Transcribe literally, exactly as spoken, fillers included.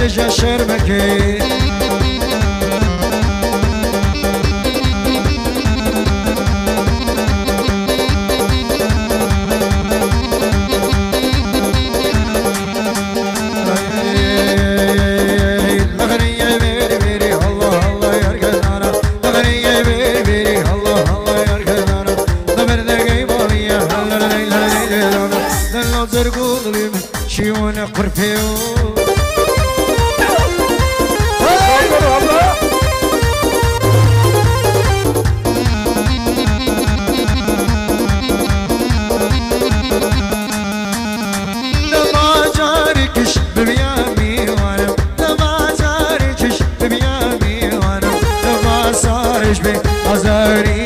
سجا شرمكي شيونا قرفيو لما جاركش ببيامي وانا لما جاركش ببيامي وانا لما صارش بي أزاري